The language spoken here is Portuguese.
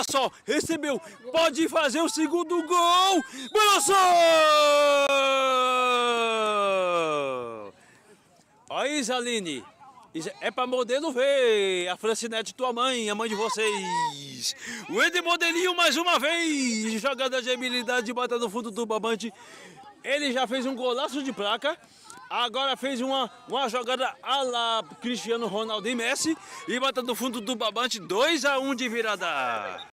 só, recebeu, pode fazer o segundo gol. Balançou! Ó, Isaline, é pra modelo ver, a Francinete, tua mãe, a mãe de vocês. O Ender Modelinho mais uma vez, jogada de habilidade, bota no fundo do barbante. Ele já fez um golaço de placa, agora fez uma jogada à la Cristiano Ronaldo e Messi e bota no fundo do barbante 2 a 1 de virada.